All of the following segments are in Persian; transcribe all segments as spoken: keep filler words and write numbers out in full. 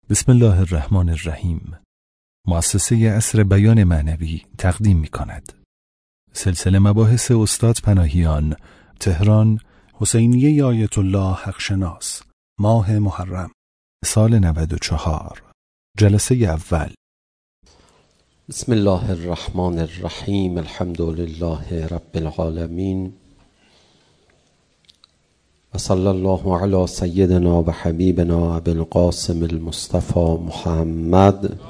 بسم الله الرحمن الرحیم. مؤسسه عصر بیان معنوی تقدیم می کند. سلسله مباحث استاد پناهیان، تهران، حسینیه آیت الله حقشناس، ماه محرم، سال نود و چهار، جلسه اول. بسم الله الرحمن الرحیم. الحمد لله رب العالمین و صلی الله علی سیدنا و حبیبنا ابی القاسم المصطفى محمد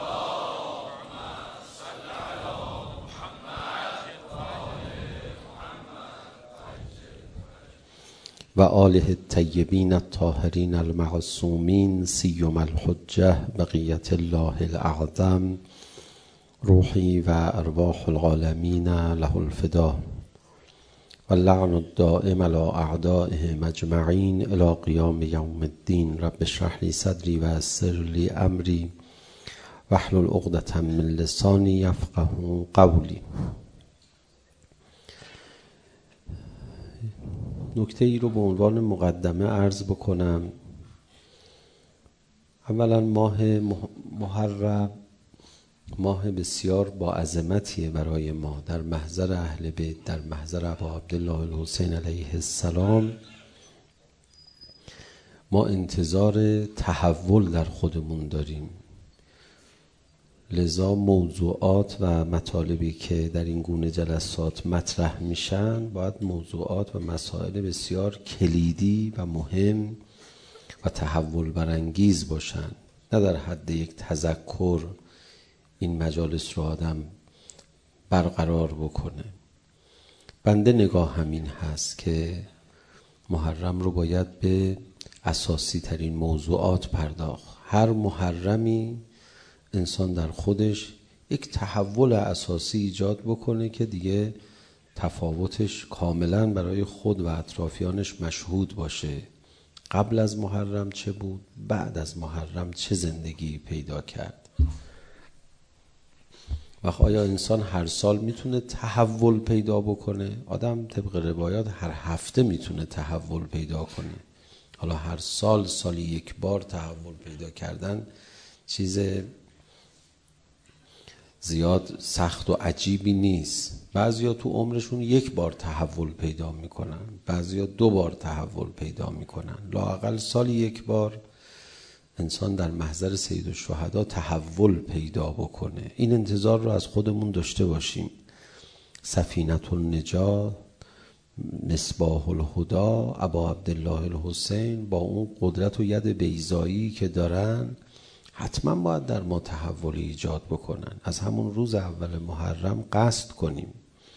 و آله الطیبین الطاهرین المعصومین سیما الحجة بقیة الله الاعظم روحی و ارواح العالمین له الفدا و اللعن الدائم علی اعدائهم اجمعین الی قیام یوم الدین. رب اشرح لی صدری و یسر لی امری واحلل عقدة من لسانی یفقهوا قولی. نکته ای رو به عنوان مقدمه عرض بکنم. اولا ماه محرم ماه بسیار با عظمتیه برای ما در محضر اهل بیت، در محضر ابا عبدالله الحسین علیه السلام. ما انتظار تحول در خودمون داریم، لذا موضوعات و مطالبی که در این گونه جلسات مطرح میشن باید موضوعات و مسائل بسیار کلیدی و مهم و تحول برانگیز باشن، نه در حد یک تذکر این مجالس رو آدم برقرار بکنه. بنده نگاه همین هست که محرم رو باید به اساسی ترین موضوعات پرداخت. هر محرمی انسان در خودش یک تحول اساسی ایجاد بکنه که دیگه تفاوتش کاملا برای خود و اطرافیانش مشهود باشه. قبل از محرم چه بود، بعد از محرم چه زندگی پیدا کرد. و آیا انسان هر سال میتونه تحول پیدا بکنه؟ آدم طبق روایات هر هفته میتونه تحول پیدا کنه. حالا هر سال سالی یک بار تحول پیدا کردن چیز زیاد سخت و عجیبی نیست. بعضیا تو عمرشون یک بار تحول پیدا میکنن، بعضیا دو بار تحول پیدا میکنن. لااقل سالی یک بار انسان در محضر سید الشهدا تحول پیدا بکنه. این انتظار رو از خودمون داشته باشیم. سفینة النجاة، مصباح الهدی، ابا عبدالله الحسین با اون قدرت و ید بیضایی که دارن حتما باید در ما تحول ایجاد بکنن. از همون روز اول محرم قصد کنیم.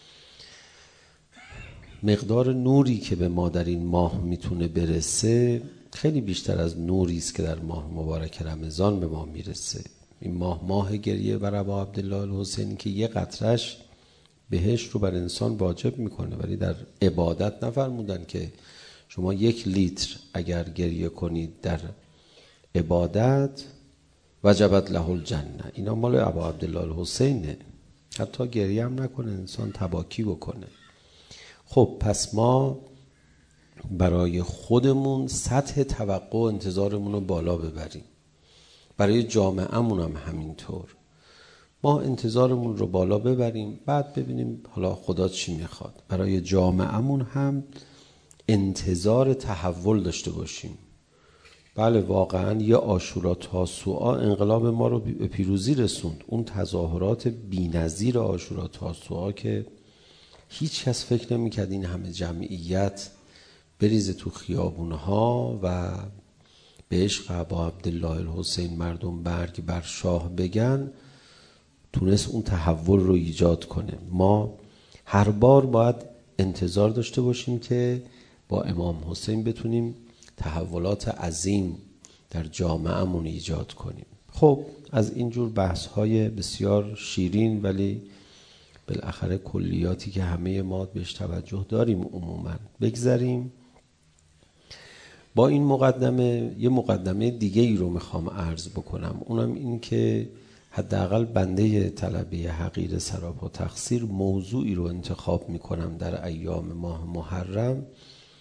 مقدار نوری که به ما در این ماه میتونه برسه خیلی بیشتر از نوری است که در ماه مبارک رمضان به ما میرسه. این ماه ماه گریه بر ابا عبدالله الحسین که یه قطرش بهشت رو بر انسان واجب میکنه، ولی در عبادت نفرمودن که شما یک لیتر اگر گریه کنید در عبادت وجبت له الجنه. اینا مال ابا عبدالله الحسینه. حتی گریه هم نکنه انسان تباکی بکنه. خب پس ما برای خودمون سطح توقع و انتظارمون رو بالا ببریم. برای جامعه‌مون هم همینطور. ما انتظارمون رو بالا ببریم، بعد ببینیم حالا خدا چی میخواد. برای جامعه‌مون هم انتظار تحول داشته باشیم. بله واقعا یه عاشورا تاسوعا انقلاب ما رو به پیروزی رسوند. اون تظاهرات بی‌نظیر عاشورا تاسوعا که هیچ کس فکر نمی‌کرد این همه جمعیت بریزه تو خیابونها و به عشق ابا عبدالله الحسین مردم برگ بر شاه بگن، تونست اون تحول رو ایجاد کنه. ما هر بار باید انتظار داشته باشیم که با امام حسین بتونیم تحولات عظیم در جامعهمون ایجاد کنیم. خب از اینجور بحث‌های بسیار شیرین ولی بالاخره کلیاتی که همه ما بهش توجه داریم عموماً بگذریم. با این مقدمه یه مقدمه دیگه ای رو میخوام عرض بکنم. اونم این که حداقل بنده طلبه حقیر سراپا تقصیر موضوعی رو انتخاب میکنم در ایام ماه محرم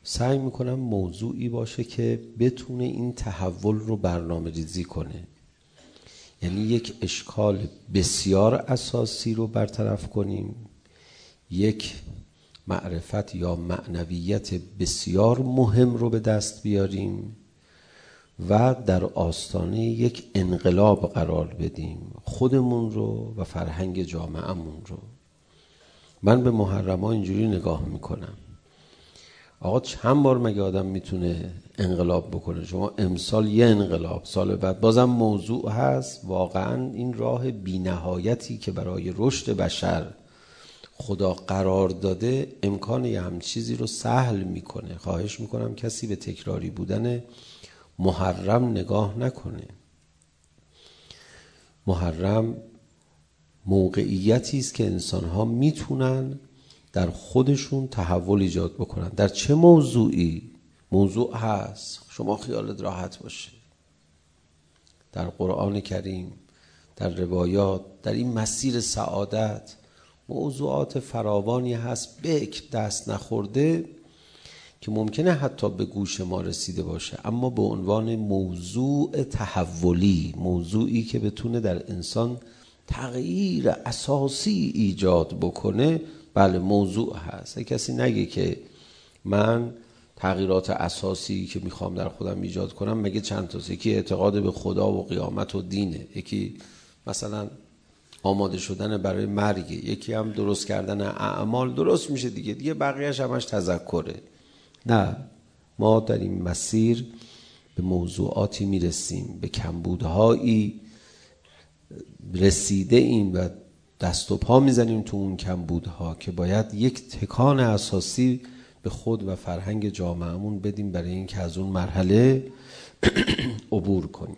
سعی میکنم موضوعی باشه که بتونه این تحول رو برنامه ریزی کنه، یعنی یک اشکال بسیار اساسی رو برطرف کنیم، یک معرفت یا معنویت بسیار مهم رو به دست بیاریم و در آستانه یک انقلاب قرار بدیم، خودمون رو و فرهنگ جامعه‌مون رو. من به محرم ها اینجوری نگاه میکنم، آقا چند بار مگه آدم میتونه انقلاب بکنه؟ شما امسال یه انقلاب، سال بعد بازم موضوع هست. واقعا این راه بی‌نهایتی که برای رشد بشر خدا قرار داده امکان یه همچین چیزی رو سهل میکنه. خواهش میکنم کسی به تکراری بودن محرم نگاه نکنه. محرم موقعیتی است که انسان‌ها میتونن در خودشون تحول ایجاد بکنن. در چه موضوعی؟ موضوع هست، شما خیالت راحت باشه. در قرآن کریم، در روایات، در این مسیر سعادت موضوعات فراوانی هست بکر دست نخورده که ممکنه حتی به گوش ما رسیده باشه، اما به عنوان موضوع تحولی، موضوعی که بتونه در انسان تغییر اساسی ایجاد بکنه، بله موضوع هست. کسی نگه که من تغییرات اساسی که میخوام در خودم ایجاد کنم مگه چند تاست؟ یکی اعتقاد به خدا و قیامت و دینه، یکی مثلا آماده شدن برای مرگ، یکی هم درست کردن اعمال. درست میشه دیگه دیگه بقیهش همش تذکره. نه، ما در این مسیر به موضوعاتی میرسیم، به کمبودهایی رسیده ایم و دست و پا میزنیم تو اون کمبودها که باید یک تکان اساسی به خود و فرهنگ جامعهمون بدیم برای اینکه از اون مرحله عبور کنیم.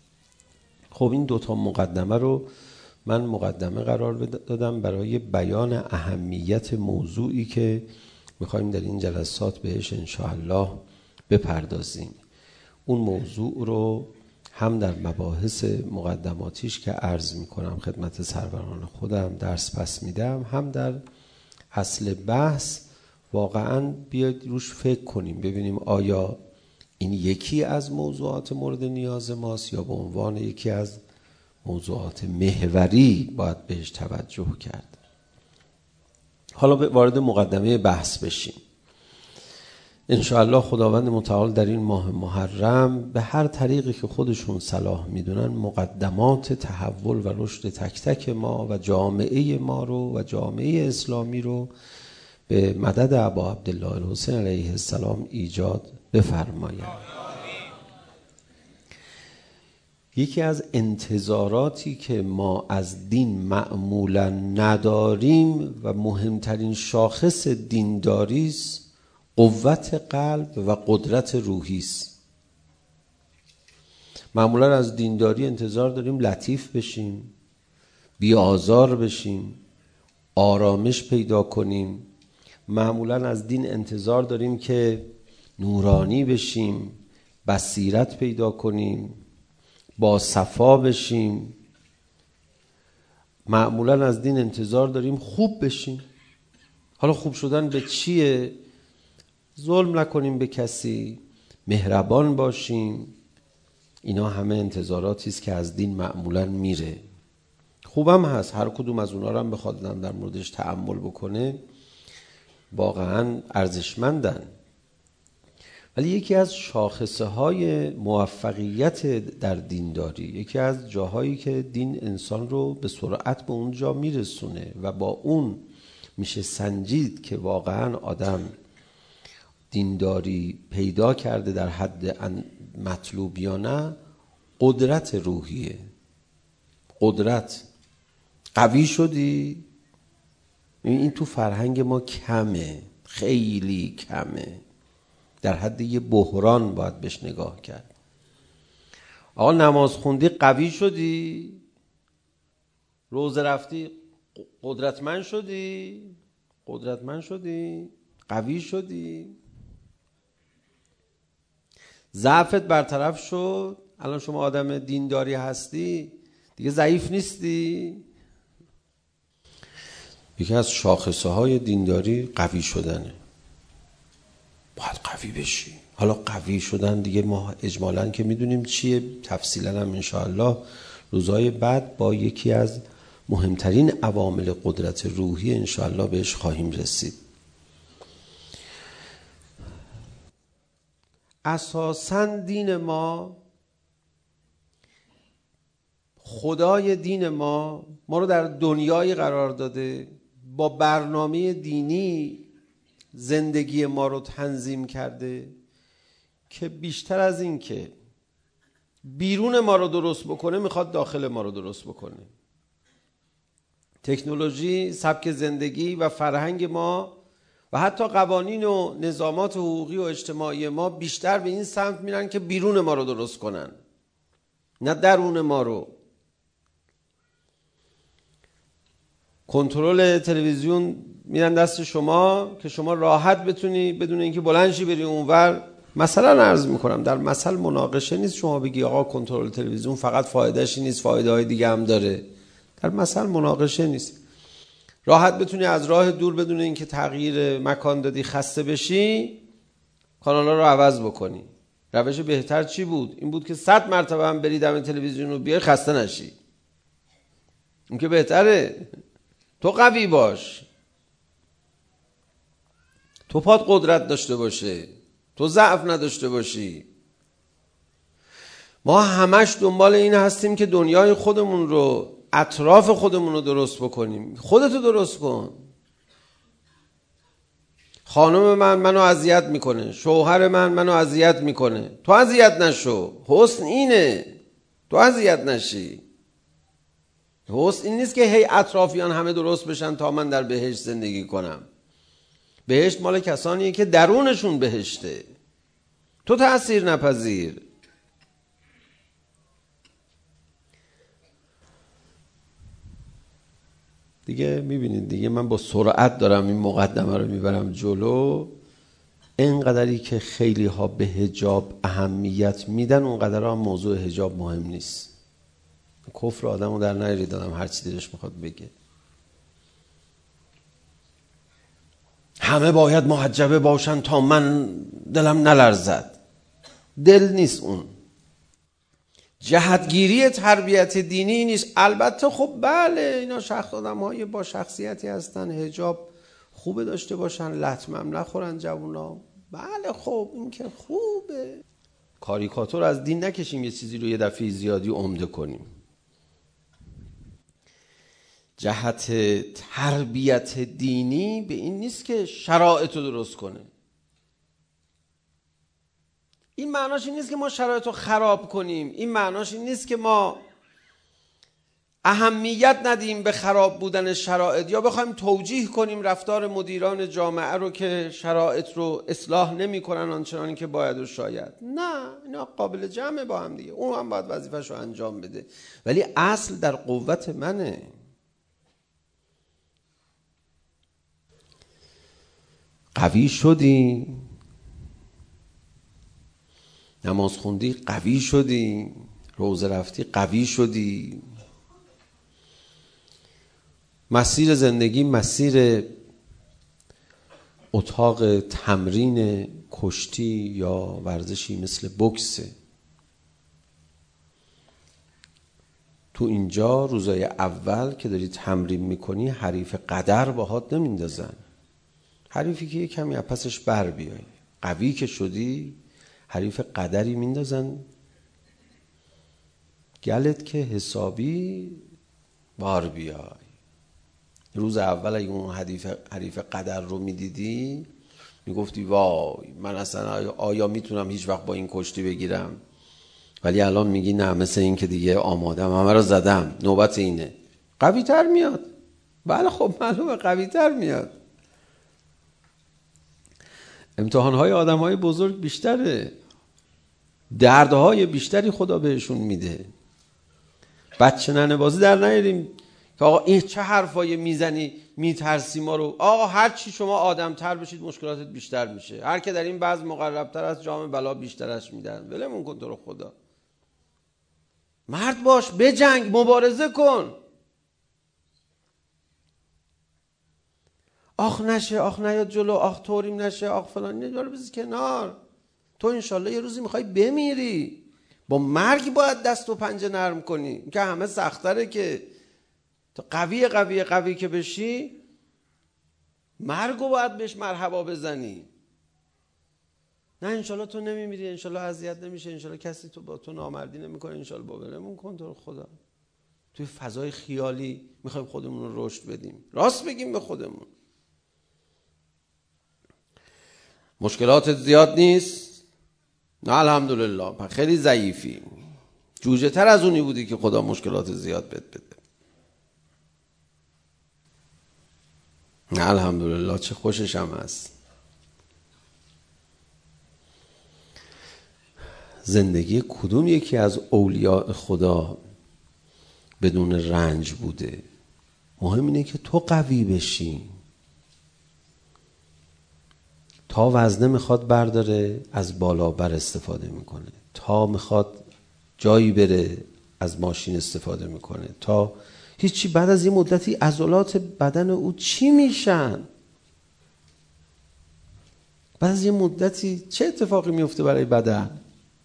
خب این دوتا مقدمه رو من مقدمه قرار دادم برای بیان اهمیت موضوعی که میخوایم در این جلسات بهش انشاءالله بپردازیم. اون موضوع رو هم در مباحث مقدماتیش که عرض میکنم خدمت سروران خودم درس پس میدم، هم در اصل بحث واقعا بیاید روش فکر کنیم، ببینیم آیا این یکی از موضوعات مورد نیاز ماست یا به عنوان یکی از موضوعات محوری باید بهش توجه کرد. حالا وارد مقدمه بحث بشیم. انشاءالله خداوند متعال در این ماه محرم به هر طریقی که خودشون صلاح میدونن مقدمات تحول و رشد تک تک ما و جامعه ما رو و جامعه اسلامی رو به مدد ابا عبدالله الحسین علیه السلام ایجاد بفرمایند. یکی از انتظاراتی که ما از دین معمولا نداریم و مهمترین شاخص دینداری است قوت قلب و قدرت روحی است. معمولا از دینداری انتظار داریم لطیف بشیم، بی آزار بشیم، آرامش پیدا کنیم. معمولا از دین انتظار داریم که نورانی بشیم، بصیرت پیدا کنیم، با صفا بشیم. معمولا از دین انتظار داریم خوب بشیم. حالا خوب شدن به چیه؟ ظلم نکنیم به کسی، مهربان باشیم. اینا همه انتظاراتی است که از دین معمولا میره. خوبم هست، هر کدوم از اونا رو هم بخواد در موردش تأمل بکنه واقعا ارزشمندن. ولی یکی از شاخصه های موفقیت در دینداری، یکی از جاهایی که دین انسان رو به سرعت به اون جا میرسونه و با اون میشه سنجید که واقعا آدم دینداری پیدا کرده در حد مطلوب یا نه، قدرت روحیه. قدرت قوی شدی، این تو فرهنگ ما کمه، خیلی کمه، در حد یه بحران باید بهش نگاه کرد. آقا نماز خوندی قوی شدی، روزه رفتی قدرتمند شدی، قدرتمند شدی، قوی شدی، ضعفت برطرف شد، الان شما آدم دینداری هستی دیگه ضعیف نیستی. یکی از شاخصه های دینداری قوی شدنه. باید قوی بشی. حالا قوی شدن دیگه ما اجمالاً که میدونیم چیه، تفصیلاً هم انشاءالله روزهای بعد با یکی از مهمترین عوامل قدرت روحی انشاءالله بهش خواهیم رسید. اساساً دین ما، خدای دین ما ما رو در دنیایی قرار داده، با برنامه دینی زندگی ما رو تنظیم کرده که بیشتر از این که بیرون ما رو درست بکنه میخواد داخل ما رو درست بکنه. تکنولوژی، سبک زندگی و فرهنگ ما و حتی قوانین و نظامات حقوقی و اجتماعی ما بیشتر به این سمت میرن که بیرون ما رو درست کنن، نه درون ما رو. کنترل تلویزیون میرن دست شما که شما راحت بتونی بدون اینکه بلند شی بری اونور. مثلا عرض میکنم، در مثل مناقشه نیست شما بگی آقا کنترل تلویزیون فقط فایدهش نیست، فایده های دیگه هم داره. در مثل مناقشه نیست. راحت بتونی از راه دور بدون اینکه تغییر مکان دادی خسته بشی کانالا رو عوض بکنی. روش بهتر چی بود؟ این بود که صد مرتبه هم بری دم تلویزیون رو بیای خسته نشی. اون که بهتره. تو قوی باش، تو پات قدرت داشته باشه، تو ضعف نداشته باشی. ما همش دنبال این هستیم که دنیای خودمون رو، اطراف خودمون رو درست بکنیم. خودتو درست کن. خانم من منو اذیت میکنه، شوهر من منو اذیت میکنه، تو اذیت نشو. حسن اینه تو اذیت نشی. حسن این نیست که هی اطرافیان همه درست بشن تا من در بهشت زندگی کنم. بهشت مال کسانیه که درونشون بهشته. تو تأثیر نپذیر. دیگه میبینید دیگه من با سرعت دارم این مقدمه رو میبرم جلو. اینقدری که خیلی ها به حجاب اهمیت میدن اونقدر هم موضوع حجاب مهم نیست. کفر آدم رو در نیاری دادم هر چی دلش میخواد بگه. همه باید محجبه باشن تا من دلم نلرزد. دل نیست اون. جهتگیری تربیت دینی نیست. البته خب بله اینا شخص آدم های با شخصیتی هستن، حجاب خوبه داشته باشن، لطمه هم نخورن جوونا. بله خب این که خوبه. کاریکاتور از دین نکشیم یه چیزی رو یه دفعه زیادی عمده کنیم. جهت تربیت دینی به این نیست که شرایط رو درست کنه. این معناش این نیست که ما شرایط رو خراب کنیم. این معناش این نیست که ما اهمیت ندیم به خراب بودن شرایط یا بخوایم توجیه کنیم رفتار مدیران جامعه رو که شرایط رو اصلاح نمی کنن آنچنانی که باید و شاید. نه، اینا قابل جمعه با هم دیگه. اون هم باید وظیفه‌شو انجام بده. ولی اصل در قوت منه. قوی شدی، نماز خوندی قوی شدی، روزه رفتی قوی شدی. مسیر زندگی مسیر اتاق تمرین کشتی یا ورزشی مثل بوکسه. تو اینجا روزای اول که داری تمرین میکنی حریف قدر باهات نمیندازن. حریفی که یه کمی از پسش بر بیای. قوی که شدی حریف قدری میندازن گلت که حسابی بار بیای. روز اول اگه اون حریف, حریف قدر رو میدیدی میگفتی وای من اصلا آیا میتونم هیچ وقت با این کشتی بگیرم؟ ولی الان میگی نه، مثل این که دیگه آمادم، همه رو زدم، نوبت اینه. قوی تر میاد. بله خب معلومه قوی تر میاد. امتحانهای آدمهای بزرگ بیشتره، دردهای بیشتری خدا بهشون میده. بچه ننه بازی در نیاریم که آقا این چه حرفایی میزنی میترسی ما رو. آقا هر چی شما آدم تر بشید مشکلاتت بیشتر میشه. هر که در این بعض مقرب تر از جام بلا بیشترش میدن. ولمون کن تو رو خدا. مرد باش، بجنگ، مبارزه کن. آخ نشه، آخ نیاد جلو، آخ طوریم نشه، آخ فلان، اینا رو بذار کنار. تو انشالله یه روزی میخوای بمیری، با مرگ باید دست و پنجه نرم کنی که همه سختره. که تو قوی قوی قوی که بشی، مرگو باید بهش مرحبا بزنی. نه انشالله تو نمیمیری، انشالله اذیت نمیشه، انشالله کسی تو با تو نامردی نمیکنه، انشالله با ولمون کن تو خدا. توی فضای خیالی میخوایم خودمون رو رشد بدیم. راست بگیم به خودمون. مشکلات زیاد نیست؟ نه الحمدلله. خیلی ضعیفی، جوجه تر از اونی بودی که خدا مشکلات زیاد بد بده. نه الحمدلله، چه خوشش هم هست. زندگی کدوم یکی از اولیاء خدا بدون رنج بوده؟ مهم اینه که تو قوی بشی. تا وزنه میخواد برداره، از بالا بر استفاده میکنه. تا میخواد جایی بره، از ماشین استفاده میکنه. تا هیچی. بعد از یه مدتی عضلات بدن او چی میشن؟ بعد از یه مدتی چه اتفاقی میفته برای بدن؟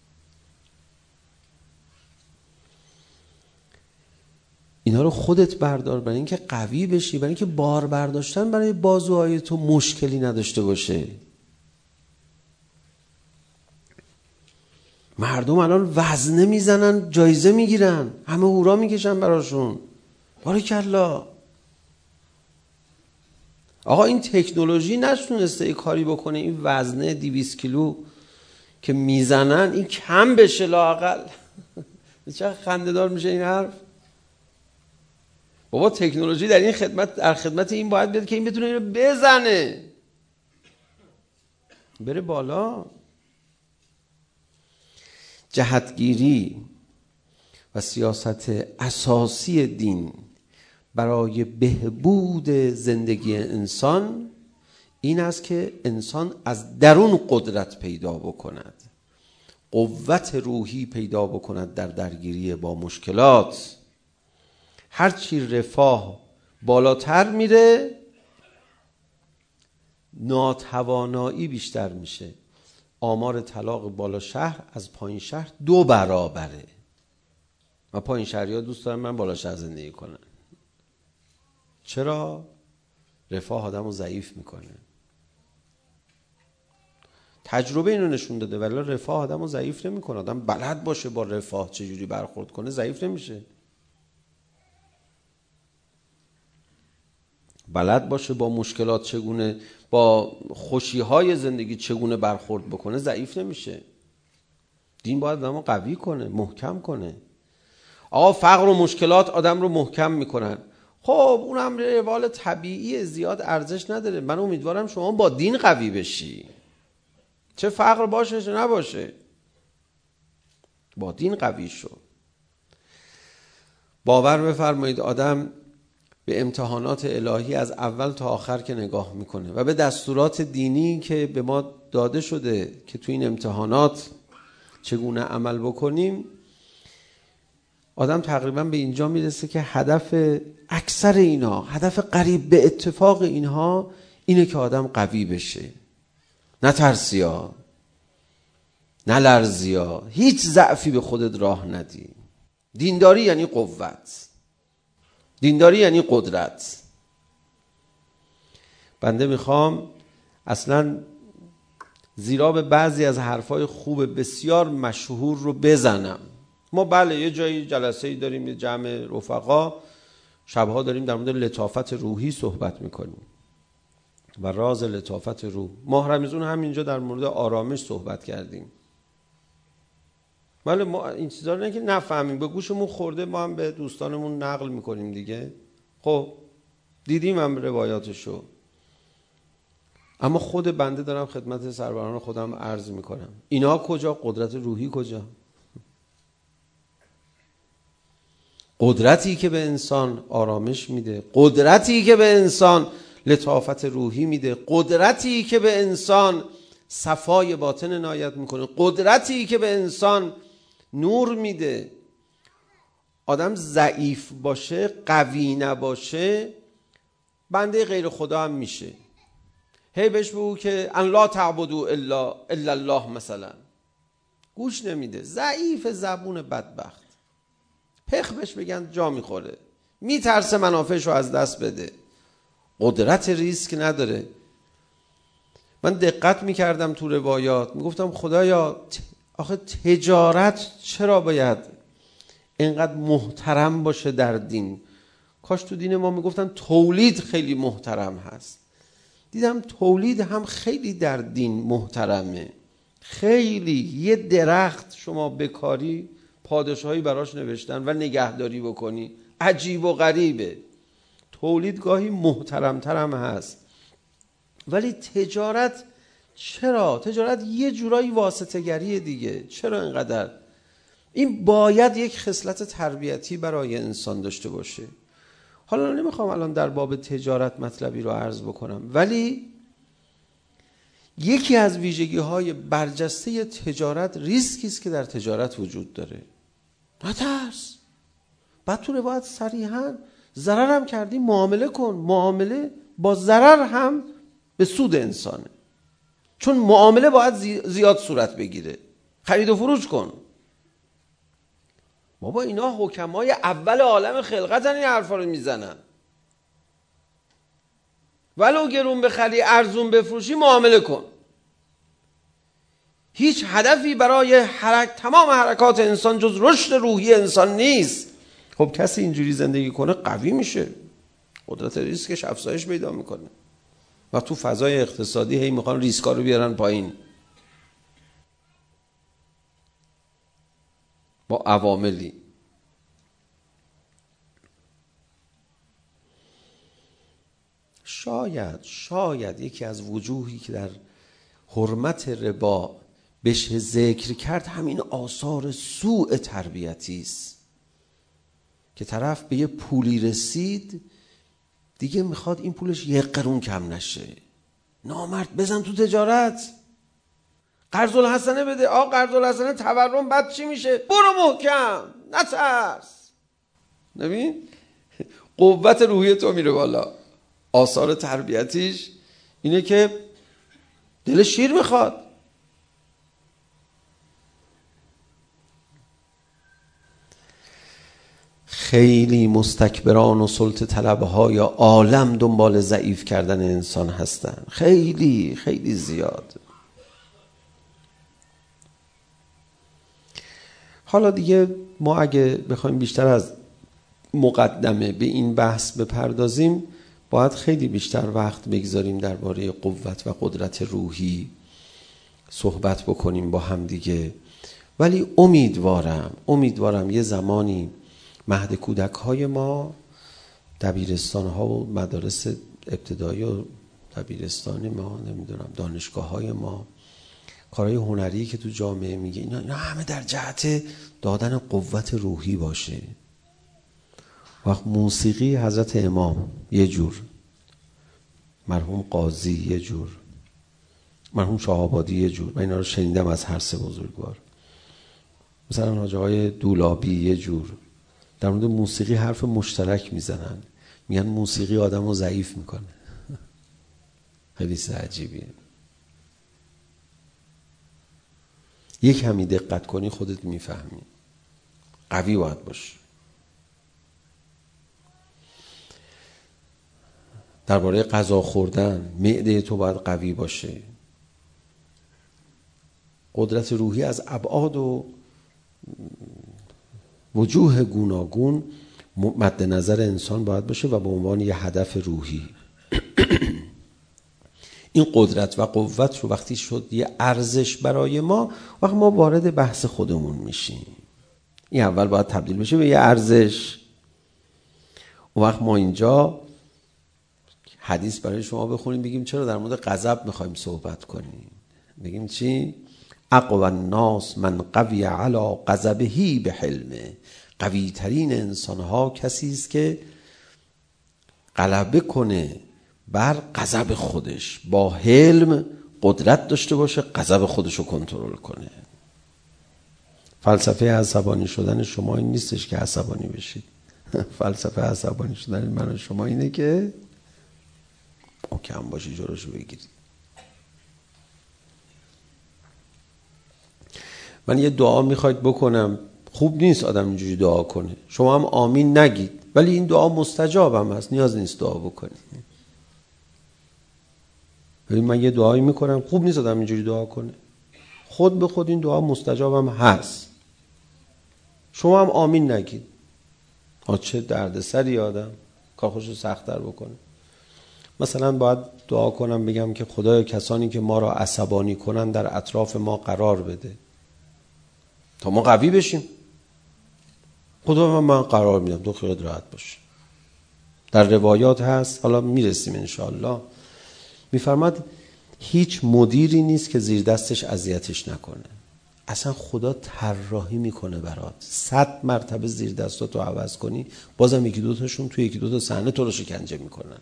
اینا رو خودت بردار، برای اینکه قوی بشی، برای اینکه بار برداشتن برای بازوهای تو مشکلی نداشته باشه. مردم الان وزنه میزنن، جایزه میگیرن، همه هورا میکشن براشون. باریکالله. آقا این تکنولوژی نتونسته ای کاری بکنه این وزنه دویست کیلو که میزنن این کم بشه لااقل؟ چه خنده‌دار میشه این حرف. بابا تکنولوژی در این خدمت، در خدمت این باید بیاد که این بتونه اینو بزنه، بره بالا. جهتگیری و سیاست اساسی دین برای بهبود زندگی انسان این است که انسان از درون قدرت پیدا بکند، قوت روحی پیدا بکند در درگیری با مشکلات. هرچی رفاه بالاتر میره، ناتوانایی بیشتر میشه. آمار طلاق بالا شهر از پایین شهر دو برابره. و پایین شهریا دوست دارم من بالا شهر زندگی کنن. چرا؟ رفاه آدمو ضعیف میکنه. تجربه اینو نشون داده. ولی رفاه آدمو ضعیف نمیکنه. آدم بلد باشه با رفاه چجوری برخورد کنه، ضعیف نمیشه. بلد باشه با مشکلات چگونه، با خوشی‌های زندگی چگونه برخورد بکنه، ضعیف نمیشه. دین باید آدمو قوی کنه، محکم کنه. آقا فقر و مشکلات آدم رو محکم میکنن. خب اونم روال طبیعی، زیاد ارزش نداره. من امیدوارم شما با دین قوی بشی، چه فقر باشه چه نباشه، با دین قوی شو. باور بفرمایید آدم به امتحانات الهی از اول تا آخر که نگاه میکنه و به دستورات دینی که به ما داده شده که تو این امتحانات چگونه عمل بکنیم، آدم تقریبا به اینجا میرسه که هدف اکثر اینا، هدف قریب به اتفاق اینها اینه که آدم قوی بشه. نه ترسیا، نه لرزیا، هیچ ضعفی به خودت راه ندی. دینداری یعنی قوت، دینداری یعنی قدرت. بنده میخوام اصلا زیرا به بعضی از حرفای خوب بسیار مشهور رو بزنم. ما بله یه جایی جلسه‌ای داریم، یه جمع رفقا، شبها داریم در مورد لطافت روحی صحبت میکنیم و راز لطافت روح. ماه رمضان همینجا در مورد آرامش صحبت کردیم. ولی ما این چیزا رو نه که نفهمیم، به گوشمون خورده، ما هم به دوستانمون نقل میکنیم دیگه. خب دیدیم هم روایاتشو. اما خود بنده دارم خدمت سروران خودم عرض میکنم، اینا کجا؟ قدرت روحی کجا؟ قدرتی که به انسان آرامش میده، قدرتی که به انسان لطافت روحی میده، قدرتی که به انسان صفای باطن عنایت میکنه، قدرتی که به انسان نور میده. آدم ضعیف باشه، قوی نباشه، بنده غیر خدا هم میشه. هی بهش بگو که ان لا تعبدوا الا الا الله مثلا، گوش نمیده. ضعیف زبون بدبخت. پخ بهش بگن جا میخوره، میترسه منافعشو از دست بده، قدرت ریسک نداره. من دقت میکردم تو روایات، میگفتم خدایا آخه تجارت چرا باید اینقدر محترم باشه در دین؟ کاش تو دین ما میگفتن تولید خیلی محترم هست. دیدم تولید هم خیلی در دین محترمه. خیلی یه درخت شما بکاری پادشاهی براش نوشتن و نگهداری بکنی، عجیب و غریبه. تولید گاهی محترمتر هم هست. ولی تجارت چرا؟ تجارت یه جورایی واسطه گریه دیگه. چرا اینقدر؟ این باید یک خصلت تربیتی برای انسان داشته باشه. حالا نمیخوام الان در باب تجارت مطلبی رو عرض بکنم، ولی یکی از ویژگی های برجسته تجارت ریسکی است که در تجارت وجود داره. نترس. بعد تو روایت صریحاً ضرر هم کردی معامله کن. معامله با ضرر هم به سود انسانه، چون معامله باید زیاد صورت بگیره. خرید و فروش کن. بابا اینا حکمای اول عالم خلقت این حرفا رو میزنن. ولو گرون بخری ارزون بفروشی معامله کن. هیچ هدفی برای حرک تمام حرکات انسان جز رشد روحی انسان نیست. خب کسی اینجوری زندگی کنه قوی میشه، قدرت ریسکش افزایش پیدا میکنه و تو فضای اقتصادی هی میخوان ریسکا رو بیارن پایین با عواملی. شاید شاید یکی از وجوهی که در حرمت ربا بشه ذکر کرد همین آثار سوء تربیتی است که طرف به یه پولی رسید دیگه میخواد این پولش یک قرون کم نشه. نامرد بزن تو تجارت، قرض الحسنه بده. آ قرض الحسنه تورم بعد چی میشه؟ برو محکم، نترس. نبین قوت روحی تو میره بالا. آثار تربیتیش اینه که دل شیر میخواد. خیلی مستکبران و سلطه طلبهای عالم دنبال ضعیف کردن انسان هستن. خیلی خیلی زیاد. حالا دیگه ما اگه بخوایم بیشتر از مقدمه به این بحث بپردازیم باید خیلی بیشتر وقت بگذاریم درباره قوت و قدرت روحی صحبت بکنیم با هم دیگه. ولی امیدوارم امیدوارم یه زمانی مهد کودک های ما، دبیرستان ها و مدارس ابتدایی و دبیرستان ما، نمیدونم دانشگاه های ما، کارهای هنری که تو جامعه میگه، اینا, اینا همه در جهت دادن قوت روحی باشه. وقت موسیقی حضرت امام یه جور، مرحوم قاضی یه جور، مرحوم شاه آبادی یه جور. من اینا رو شنیدم از هر سه بزرگوار. مثلا حاج آقای دولابی یه جور در مورد موسیقی حرف مشترک میزنن، میگن موسیقی آدم رو ضعیف میکنه. خیلی عجیبیه. یک کمی دقت کنی خودت میفهمی. قوی باید باش. درباره غذا خوردن معده تو باید قوی باشه. قدرت روحی از ابعاد و وجوه گوناگون مد نظر انسان باید باشه و به عنوان یه هدف روحی. این قدرت و قوت رو وقتی شد یه ارزش برای ما، وقت ما وارد بحث خودمون میشیم. این اول باید تبدیل بشه به یه ارزش. اون وقت ما اینجا حدیث برای شما بخونیم بگیم چرا در مورد غضب میخوایم صحبت کنیم. بگیم چی؟ اقوى الناس من قوی علی غضبه بحلمه. قوی ترین انسان ها کسی است که غلبه کنه بر غضب خودش، با حلم قدرت داشته باشه غضب خودش رو کنترل کنه. فلسفه عصبانی شدن شما این نیستش که عصبانی بشید. فلسفه عصبانی شدن من و شما اینه که محکم باشی جلوشو بگیری. من یه دعا میخواید بکنم، خوب نیست آدم اینجوری دعا کنه. شما هم آمین نگید، ولی این دعا مستجاب هم هست، نیاز نیست دعا بکنید. ببین من یه دعایی میکنم، خوب نیست آدم اینجوری دعا کنه. خود به خود این دعا مستجاب هم هست، شما هم آمین نگید. ها چه دردسری آدم کار خودش رو سخت‌تر بکنه. مثلا باید دعا کنم بگم که خدایا کسانی که ما را عصبانی کنن در اطراف ما قرار بده تا ما قوی بشیم. خدا من قرار میدم، تو خیالت راحت باش. در روایات هست، حالا میرسیم انشاءالله، میفرماد هیچ مدیری نیست که زیر دستش اذیتش نکنه. اصلا خدا طراحی میکنه برات، صد مرتبه زیر دستاتو عوض کنی بازم یکی دوتاشون توی یکی دوتا صحنه تو رو شکنجه میکنن.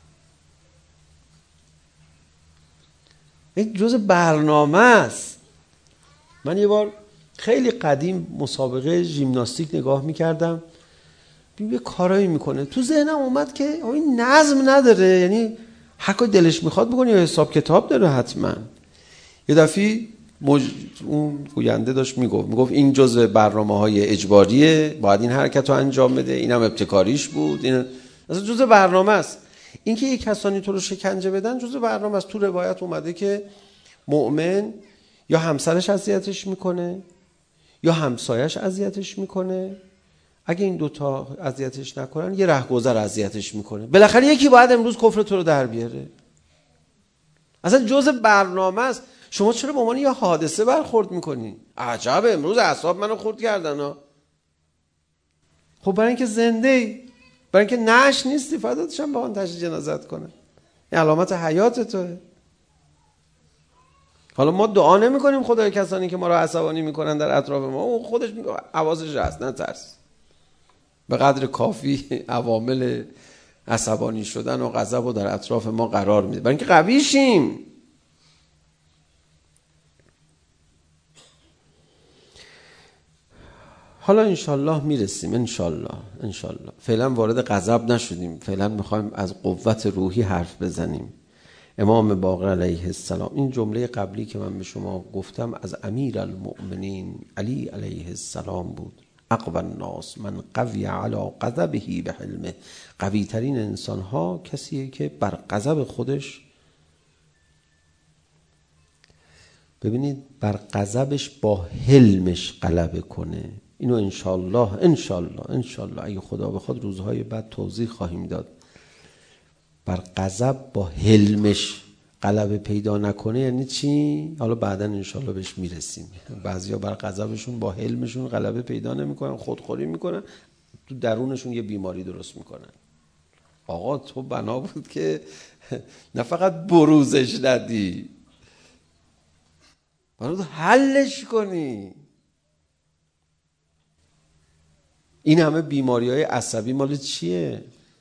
این جزء برنامه است. من یه بار خیلی قدیم مسابقه ژیمناستیک نگاه میکردم، یه کارایی میکنه، تو ذهنم اومد که این نظم نداره، یعنی هر کاری دلش میخواد بکنه یا حساب کتاب داره حتما. یه دفعه مج... اون گوینده داشت میگفت میگفت این جزء برنامه‌های اجباریه، باید این حرکت رو انجام بده، اینم ابتکاریش بود، این اصلا جزء برنامه است. اینکه یک کسانی تو رو شکنجه بدن جزء برنامه است. تو روایت اومده که مؤمن یا همسرش اذیتش میکنه یا همسایش اذیتش میکنه، اگه این دوتا اذیتش نکنن یه رهگذر اذیتش میکنه. بالاخره یکی باید امروز کفر تو رو در بیاره. اصلا جزء برنامه است. شما چرا به عنوان یه حادثه برخورد میکنی؟ عجب امروز اعصاب منو خورد کردن ها. خب برای اینکه زنده ای، برای اینکه نش نیستی، فداتش هم با آن تشییع جنازت کنه. این علامت حیات توه. حالا ما دعا نمی کنیم خدای کسانی که ما رو عصبانی میکنن در اطراف ما، اون خودش حواسش هست، نه ترس. به قدر کافی عوامل عصبانی شدن و غضب رو در اطراف ما قرار میده برای اینکه قوی شیم. حالا انشالله میرسیم، انشالله انشالله. فعلا وارد غضب نشدیم، فعلا میخوایم از قوت روحی حرف بزنیم. امام باقر علیه السلام، این جمله قبلی که من به شما گفتم از امیر المؤمنین علی علیه السلام بود. اقوى الناس من قوی علی غضبه بحلمه. قوی ترین انسان ها کسیه که بر غضب خودش، ببینید، بر غضبش با حلمش غلبه کنه. اینو انشالله انشالله انشالله اگه خدا بخواد روزهای بعد توضیح خواهیم داد. بر غضب با حلمش غلبه پیدا نکنه یعنی چی؟ حالا بعداً انشالله بهش میرسیم. بعضیا بر غضبشون با حلمشون غلبه پیدا نمیکنن، خودخوری میکنن، تو درونشون یه بیماری درست میکنن. آقا تو بنا بود که نه فقط بروزش ندی، بنا بود حلش کنی. این همه بیماری های عصبی مال چیه؟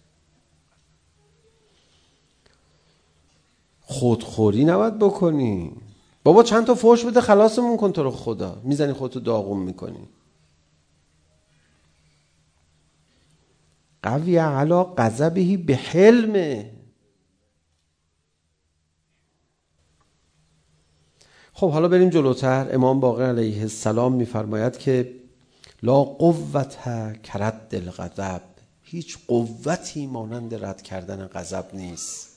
خودخوری نباید بکنی. بابا چند تا فحش بده خلاصمون کن تو رو خدا، میزنی خودتو داغون میکنی. قوی علی غضبه بحلمه. خب حالا بریم جلوتر. امام باقر علیه السلام میفرماید که لا قوت کرد الغضب. هیچ قوتی مانند رد کردن غضب نیست.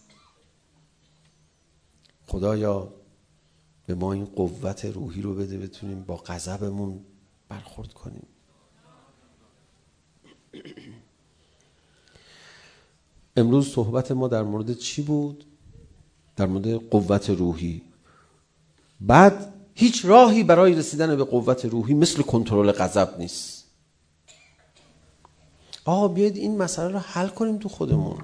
خدایا به ما این قوت روحی رو بده بتونیم با غضبمون برخورد کنیم. امروز صحبت ما در مورد چی بود؟ در مورد قوت روحی. بعد هیچ راهی برای رسیدن به قوت روحی مثل کنترل غضب نیست. آقا بیاید این مسئله رو حل کنیم تو خودمون.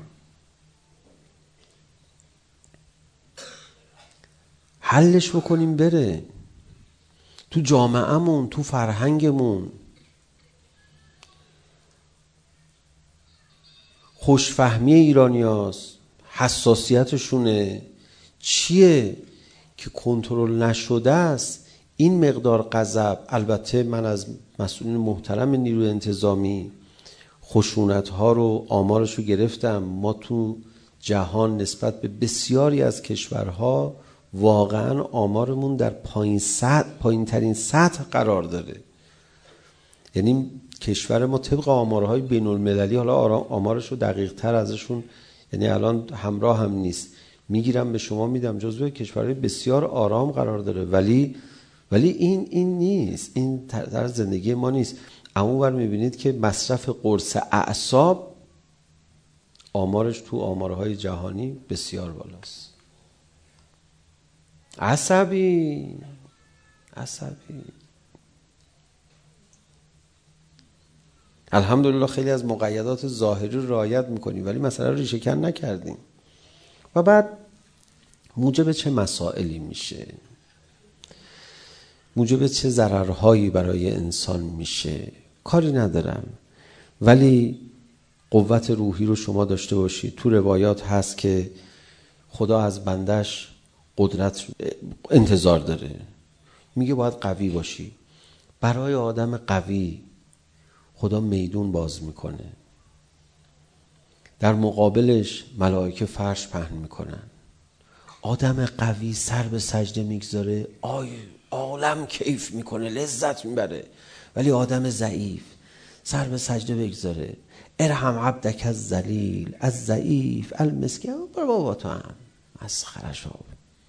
حلش بکنیم بره تو جامعهمون، تو فرهنگمون. خوشفهمی ایرانیاست، حساسیتشونه چیه که کنترل نشده است. این مقدار غضب، البته من از مسئولین محترم نیروی انتظامی خشونت ها رو آمارش رو گرفتم. ما تو جهان نسبت به بسیاری از کشورها واقعا آمارمون در پایین سطح، پایین ترین سطح قرار داره. یعنی کشور ما طبق آمارهای بین المللی، حالا آمارش رو دقیق تر ازشون، یعنی الان همراه هم نیست، میگیرم به شما میدم، جزو کشورهای بسیار آرام قرار داره، ولی ولی این این نیست، این طرز زندگی ما نیست. اونور میبینید که مصرف قرص اعصاب آمارش تو آمارهای جهانی بسیار بالاست. عصبی عصبی الحمدلله خیلی از مقیدات ظاهری رو رعایت میکنیم، ولی مسئله رو ریشه کن نکردیم. و بعد موجب چه مسائلی میشه، موجب چه ضررهایی برای انسان میشه کاری ندارم، ولی قوت روحی رو شما داشته باشید. تو روایات هست که خدا از بندش قدرت انتظار داره، میگه باید قوی باشی. برای آدم قوی خدا میدون باز میکنه، در مقابلش ملائکه فرش پهن میکنن. آدم قوی سر به سجده میگذاره، آی عالم کیف میکنه، لذت میبره. ولی آدم ضعیف سر به سجده بگذاره، ارحم عبدک از ذلیل از ضعیف المسکین، برو بابا تو هم مسخرش ها،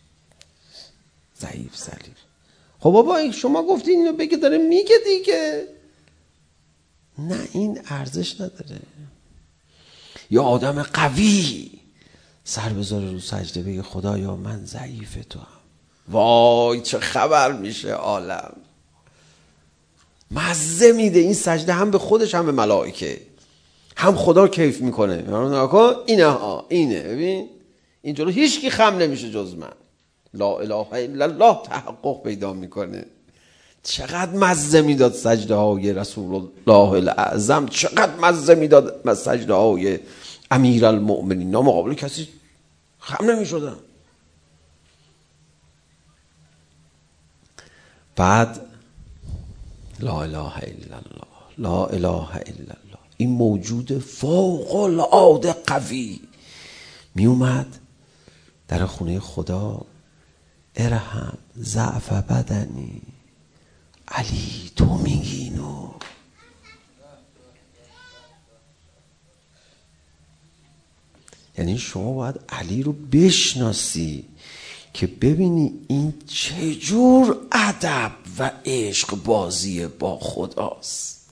ضعیف ذلیل. خب بابا شما گفتین اینو بگه، داره میگه دیگه. نه این ارزش نداره. یا آدم قوی سر بذاره رو سجده بگه خدایا من ضعیف تو هم، وای چه خبر میشه عالم، مزه میده این سجده، هم به خودش هم به ملائکه، هم خدا کیف میکنه. اینه ها اینه، ببین اینجوری هیچ کی خم نمیشه جز من. لا اله الا الله تحقق پیدا میکنه. چقدر مزه میداد سجده های رسول الله الاعظم، چقدر مزه میداد سجده های امیر المؤمنین، نامقابل کسی خم نمیشدن. بعد لا اله الا الله لا اله الا الله، این موجود فوق العاده قوی می اومد در خونه خدا، ارحم ضعف بدنی. علی تو میگی اینو؟ یعنی شما باید علی رو بشناسی که ببینی این چجور ادب و عشق بازی با خداست.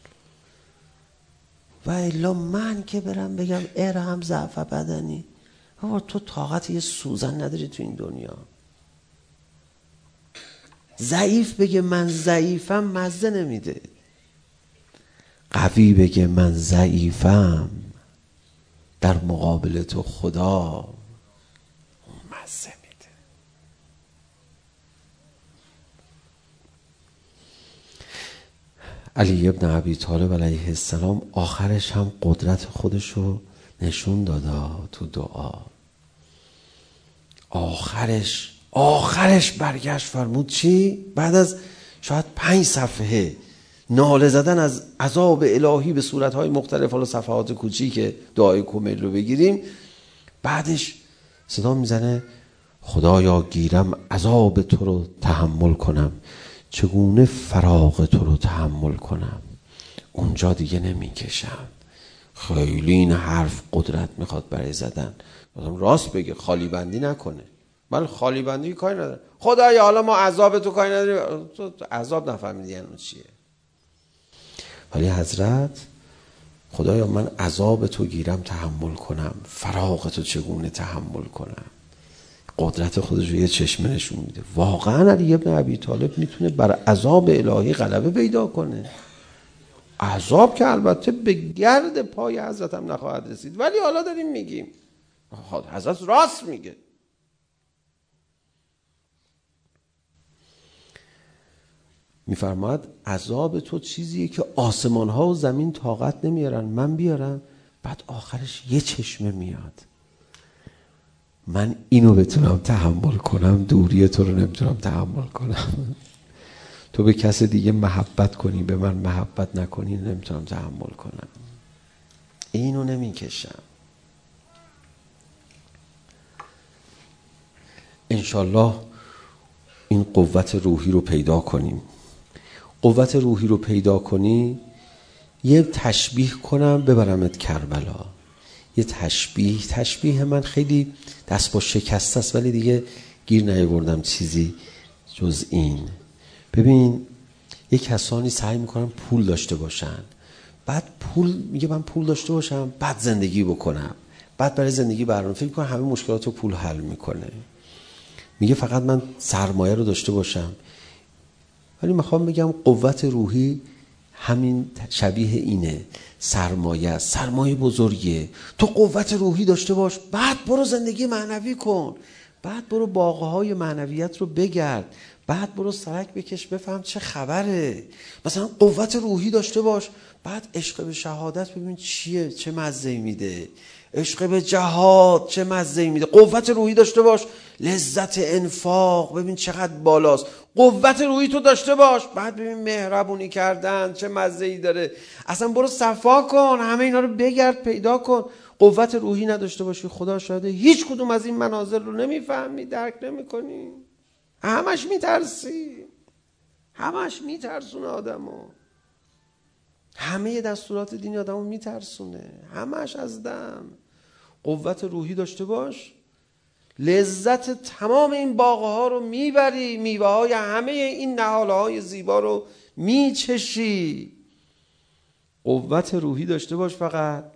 و الا من که برم بگم ارحم ضعف بدنی، بابا تو طاقت یه سوزن نداری تو این دنیا. ضعیف بگه من ضعیفم مزه نمیده، قوی بگه من ضعیفم در مقابل تو خدا مزه میده. علی ابن ابی طالب علیه السلام آخرش هم قدرت خودشو نشون دادا تو دعا. آخرش آخرش برگشت فرمود چی؟ بعد از شاید پنج صفحه ناله زدن از عذاب الهی به صورتهای مختلف، حالا صفحات کوچیک دعای کمیل رو بگیریم، بعدش صدا میزنه خدایا گیرم عذاب تو رو تحمل کنم، چگونه فراق تو رو تحمل کنم. اونجا دیگه نمیکشم، خیلی این حرف قدرت میخواد برای زدن. راست بگه، خالی بندی نکنه. من خالی بندی کاری ندارم. خدایا حالا ما عذاب تو کاری نداریم، تو عذاب نفهمیدی یعنی چیه. ولی حضرت خدایا من عذاب تو گیرم تحمل کنم، فراق تو چگونه تحمل کنم. قدرت خودش رو یه چشمه نشون میده. واقعا علی ابن ابی طالب میتونه بر عذاب الهی غلبه پیدا کنه. عذاب که البته به گرد پای حضرت هم نخواهد رسید، ولی حالا داریم میگیم حضرت راست میگه. میفرماید عذاب تو چیزیه که آسمان ها و زمین طاقت نمیارن، من بیارم. بعد آخرش یه چشمه میاد، من اینو بتونم تحمل کنم، دوری تو رو نمیتونم تحمل کنم. تو به کس دیگه محبت کنی، به من محبت نکنی، نمیتونم تحمل کنم، اینو نمیکشم. انشالله این قوت روحی رو پیدا کنیم. قوت روحی رو پیدا کنی، یه تشبیه کنم ببرمت کربلا. یه تشبیه تشبیه من خیلی دست با شکسته است، ولی دیگه گیر نیاوردم چیزی جز این. ببین یه کسانی سعی میکنن پول داشته باشن، بعد پول میگه من پول داشته باشم بعد زندگی بکنم، بعد برای زندگی برنامه فکر میکنه همه مشکلات رو پول حل میکنه. میگه فقط من سرمایه رو داشته باشم. ولی میخوام بگم قوت روحی همین شبیه اینه، سرمایه است، سرمایه بزرگیه. تو قوت روحی داشته باش، بعد برو زندگی معنوی کن، بعد برو باغهای معنویت رو بگرد، بعد برو سرک بکش بفهم چه خبره. مثلا قوت روحی داشته باش، بعد عشق به شهادت ببین چیه، چه مزه‌ای میده. عشق به جهاد چه مزه‌ای میده. قوت روحی داشته باش، لذت انفاق ببین چقدر بالاست. قوت روحی تو داشته باش، بعد ببین مهربونی کردن چه مزه‌ای داره. اصلا برو صفا کن، همه اینا رو بگرد پیدا کن. قوت روحی نداشته باشی خدا شاهده هیچ کدوم از این مناظر رو نمیفهمی، درک نمی‌کنی. همش میترسی، همش میترسونه آدمو. همه دستورات دینی آدمو میترسونه، همش از دم. قوت روحی داشته باش، لذت تمام این باغه ها رو میبری، میوه های همه این نهاله های زیبا رو میچشی. قوت روحی داشته باش فقط.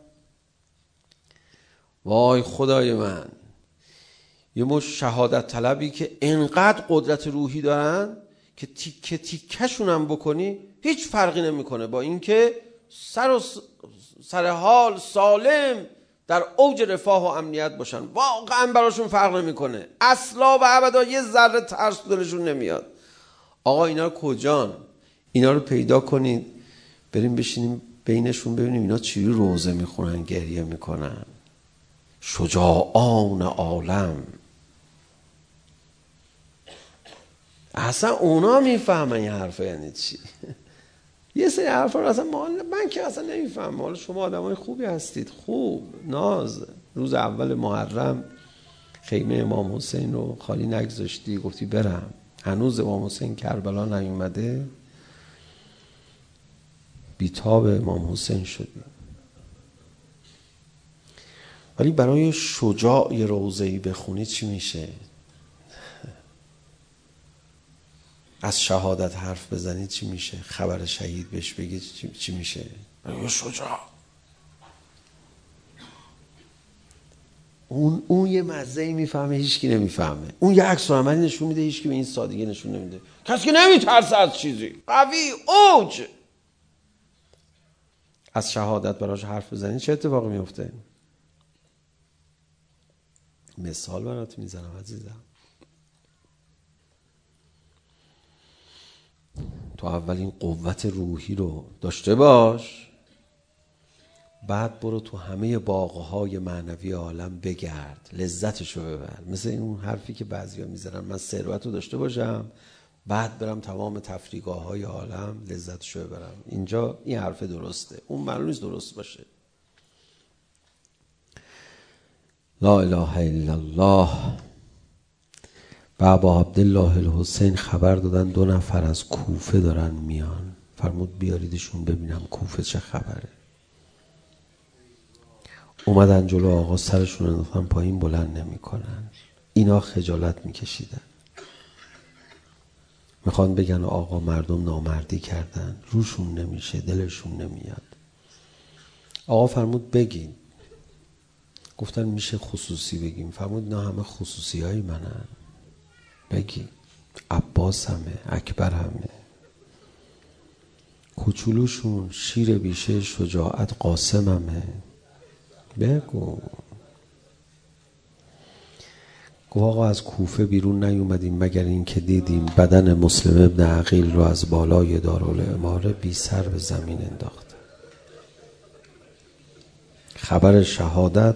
وای خدای من، یه مش شهادت طلبی که انقدر قدرت روحی دارن که تیکه تیکشون هم بکنی هیچ فرقی نمیکنه با اینکه سر و سر حال سالم در اوج رفاه و امنیت باشن. واقعا براشون فرق نمیکنه، اصلا و ابدا یه ذره ترس دلشون نمیاد. آقا اینا رو کجان؟ اینا رو پیدا کنید، بریم بشینیم بینشون ببینیم اینا چی روزه میخونن، گریه میکنن. شجاعان عالم، اصلا اونا میفهمن این حرفا یعنی چی. یه سری حرفا رو اصلا من که اصلا نمیفهمم. حالا شما آدمای خوبی هستید، خوب ناز. روز اول محرم خیمه امام حسین رو خالی نگذاشتی، گفتی برم. هنوز امام حسین کربلا نیومده، بیتاب امام حسین شدی. ولی برای شجاع یه روضه‌ای بخونی چی میشه؟ از شهادت حرف بزنی چی میشه؟ خبر شهید بهش بگی چی میشه؟ برای شجاع اون اون یه مزه‌ای میفهمه هیچکی نمیفهمه. اون یه عکس العملی نشون میده هیچکی به این سادگی نشون نمیده. کسی که نمیترسه از چیزی، قوی اوج. از شهادت براش حرف بزنی چه اتفاقی میفته؟ مثال برات میزنم عزیزم. تو اول این قوت روحی رو داشته باش، بعد برو تو همه باغهای معنوی عالم بگرد، لذتشو ببر. مثل این حرفی که بعضیا میزنن من ثروت رو داشته باشم بعد برم تمام تفریحگاه های عالم لذتشو ببرم. اینجا این حرف درسته، اون معلوم نیست درست باشه. لا اله الا الله. بابا عبدالله الحسین خبر دادن دو نفر از کوفه دارن میان، فرمود بیاریدشون ببینم کوفه چه خبره. اومدن جلو آقا، سرشون انداختن پایین، بلند نمی کنن. اینا خجالت میکشیدن، میخوان بگن آقا مردم نامردی کردن، روشون نمیشه، دلشون نمیاد. آقا فرمود بگین. گفتن میشه خصوصی بگیم. فرمود نه همه خصوصی های منن، بگی. عباس همه، اکبر همه، کوچولوشون شیر بیشه شجاعت قاسم همه، بگو. گفت آقا از کوفه بیرون نیومدیم مگر این که دیدیم بدن مسلم ابن عقیل رو از بالای دارالاماره بی سر به زمین انداخت. خبر شهادت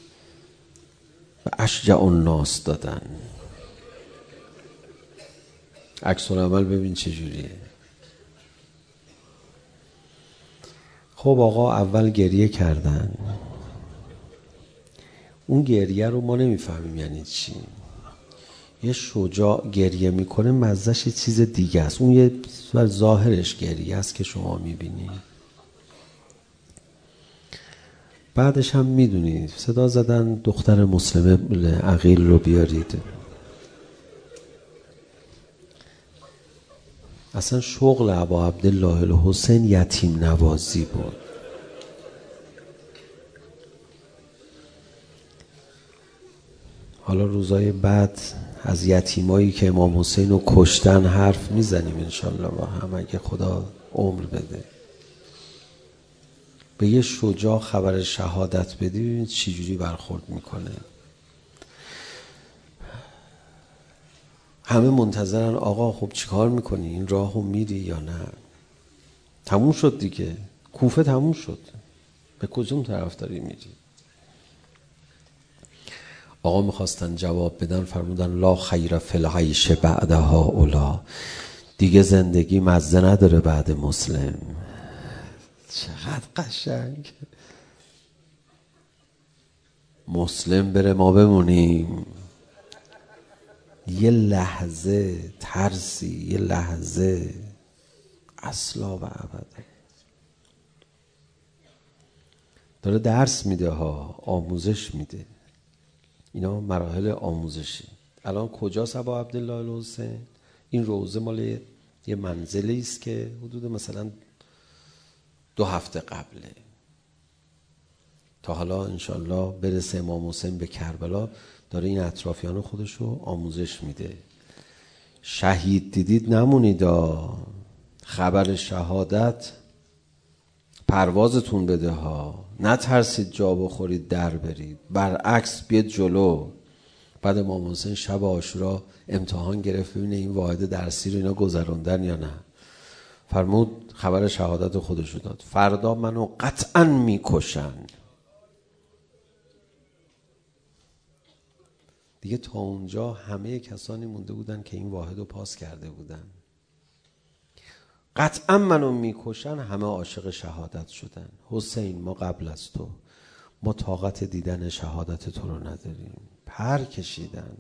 و اشجع الناس دادن. عکس العمل ببین چجوریه. خب آقا اول گریه کردن. اون گریه رو ما نمیفهمیم یعنی چی. یه شجاع گریه میکنه مزهش یه چیز دیگه است. اون یه ظاهرش گریه است که شما میبینی. بعدش هم میدونید صدا زدن دختر مسلمه عقیل رو بیارید. اصلا شغل ابا عبدالله الحسین یتیم نوازی بود. حالا روزای بعد از یتیمایی که امام حسین رو کشتن حرف میزنیم انشالله با هم اگه خدا عمر بده. به یه شجاع خبر شهادت بدی ببینید چی جوری برخورد میکنه. همه منتظرن آقا خب چیکار میکنی؟ این راهو میری یا نه؟ تموم شد دیگه، کوفه تموم شد، به کجا طرفداری میری؟ آقا میخواستن جواب بدن فرمودن لا خیر فی العیش بعدها اولا، دیگه زندگی مزه نداره بعد مسلم. چقدر قشنگ. مسلم بره ما بمونیم. یه لحظه ترسی، یه لحظه اصلا و ابدا. داره درس میده ها، آموزش میده. اینا مراحل آموزشی. الان کجاست ابا عبدالله الحسین؟ این روضه مال یه منزلی است که حدود مثلا دو هفته قبله. تا حالا انشالله برسه امام حسین به کربلا، داره این اطرافیان خودش رو آموزش میده. شهید دیدید نمونید، خبر شهادت پروازتون بده ها، نترسید جا بخورید در برید، برعکس بیاد جلو. بعد امام حسین شب عاشورا امتحان گرفت ببینه این واحد درسی رو اینا گذروندن یا نه. فرمود خبر شهادت خودش رو داد، فردا منو قطعا میکشن. دیگه تا اونجا همه کسانی مونده بودن که این واحد رو پاس کرده بودن. قطعا منو میکشن، همه عاشق شهادت شدن. حسین ما قبل از تو، ما طاقت دیدن شهادت تو رو نداریم. پر کشیدن.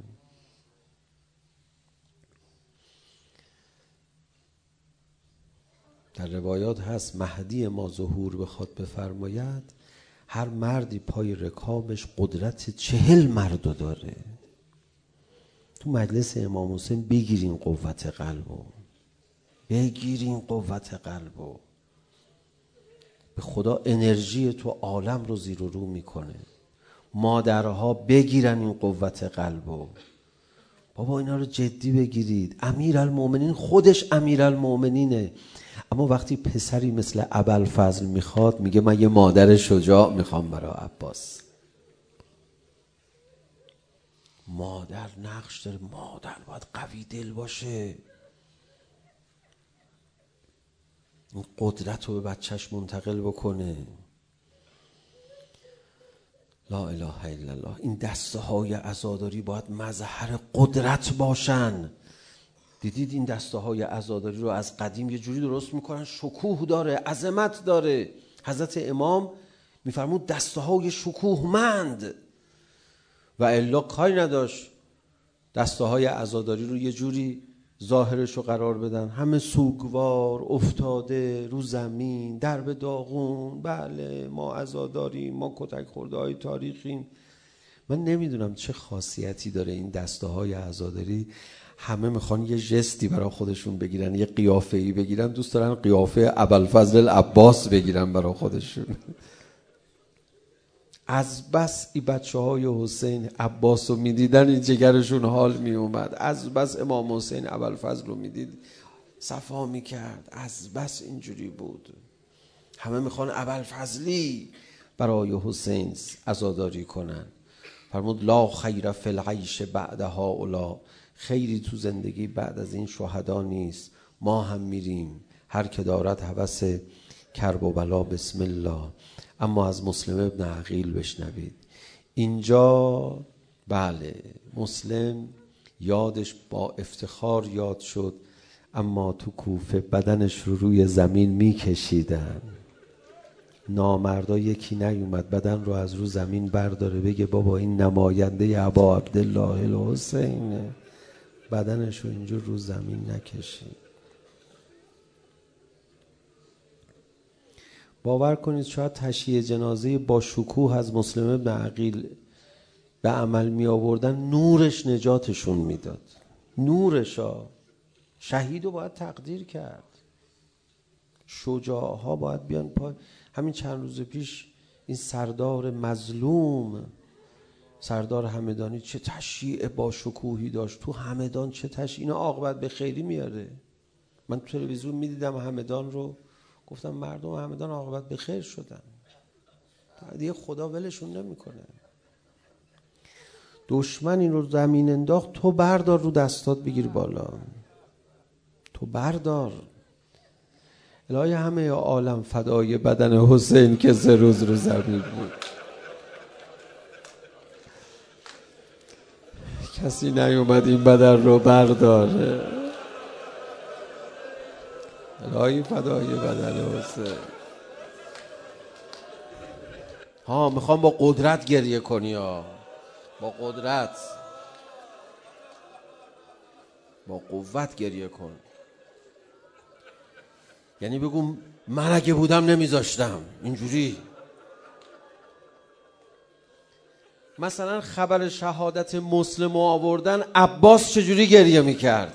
در روایات هست مهدی ما ظهور بخواد بفرماید، هر مردی پای رکابش قدرت چهل مردو داره. تو مجلس امام حسین بگیرین قوت قلبو، بگیرین قوت قلبو. به خدا انرژی تو عالم رو زیر و رو میکنه. مادرها بگیرن این قوت قلبو. بابا اینا رو جدی بگیرید. امیرالمومنین خودش امیرالمومنینه، اما وقتی پسری مثل ابوالفضل میخواد میگه من یه مادر شجاع میخوام برای عباس. مادر نقش داره، مادر باید قوی دل باشه، این قدرت رو به بچهش منتقل بکنه. لا اله الا الله. این دسته های عزاداری باید مظهر قدرت باشن. دیدید این دسته های عزاداری رو از قدیم یه جوری درست میکنن، شکوه داره، عظمت داره. حضرت امام میفرمود دسته های شکوهمند، و الا کاری نداشت دسته های عزاداری رو یه جوری ظاهرش رو قرار بدن، همه سوگوار افتاده رو زمین، درب داغون. بله ما عزاداریم، ما کتک خورده های تاریخیم. من نمیدونم چه خاصیتی داره این دسته های عزاداری، همه میخوان یه جستی برای خودشون بگیرن، یه قیافه‌ای بگیرن. دوست دارن قیافه ابوالفضل العباس بگیرن برای خودشون. از بس این بچه های حسین عباس رو میدیدن این جگرشون حال میومد. از بس امام حسین ابوالفضل رو میدید صفا میکرد. از بس اینجوری بود. همه میخوان ابوالفضلی برای حسین عزاداری کنن. فرمود لا خیر فی العیش بعدها اولا، خیری تو زندگی بعد از این شهدا نیست. ما هم میریم، هر که دارد هوس کرب و بلا بسم الله. اما از مسلم ابن عقیل بشنوید. اینجا بله مسلم یادش با افتخار یاد شد، اما تو کوفه بدنش رو روی زمین میکشیدن. نامردا یکی نیومد بدن رو از رو زمین برداره بگه بابا این نماینده ابا عبدالله الحسینه. بدنش رو اینجور رو زمین نکشید. باور کنید شاید تشییع جنازه با شکوه از مسلم ابن عقیل به عمل می آوردن، نورش نجاتشون میداد. نورشا شهید رو باید تقدیر کرد، شجاع ها باید بیان پای. همین چند روز پیش این سردار مظلوم، سردار همدانی، چه تشییع با شکوهی داشت تو همدان، چه تشییع، اینا عاقبت به خیری میاره. من تو تلویزیون میدیدم همدان رو، گفتم مردم همدان عاقبت به خیر شدن، دیگه خدا ولشون نمیکنه. دشمن این رو زمین انداخت، تو بردار رو دستات بگیر بالا، تو بردار. الهی همه عالم فدای بدن حسین که سه روز رو زمین بود. کسی نیومد این بدن رو برداره. الهی فدای بدن حسین. ها میخوام با قدرت گریه کنی ها، با قدرت، با قوت گریه کن. یعنی بگو من اگه بودم نمیذاشتم اینجوری. مثلا خبر شهادت مسلم آوردن، عباس چجوری گریه میکرد؟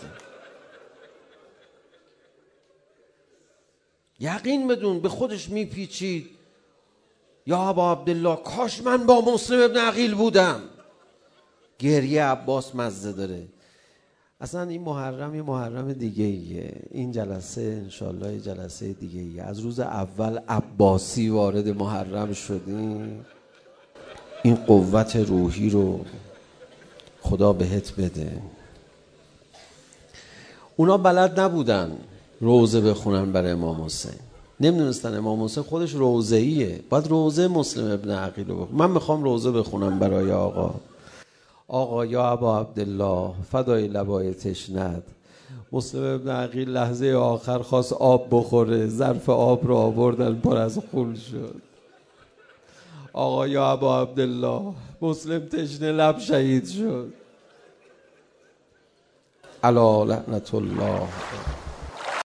یقین بدون، به خودش میپیچید یا ابا عبدالله کاش من با مسلم ابن عقیل بودم. گریه عباس مزه داره. اصلا این محرم یه محرم دیگه ایه. این جلسه انشالله یه جلسه دیگه ایه. از روز اول عباسی وارد محرم شدیم. این قوت روحی رو خدا بهت بده. اونا بلد نبودن روزه بخونن برای امام حسین، نمیدونستن امام حسین خودش روزه‌ایه، باید روزه مسلم ابن عقیل رو بخونن. من میخوام روزه بخونم برای آقا. آقا یا ابا عبدالله فدای لبای تشنت، مسلم ابن عقیل لحظه آخر خواست آب بخوره، ظرف آب رو آوردن پر از خون شد. آقا یا ابا عبدالله مسلم تشنه لب شهید شد. علی لعنت الله.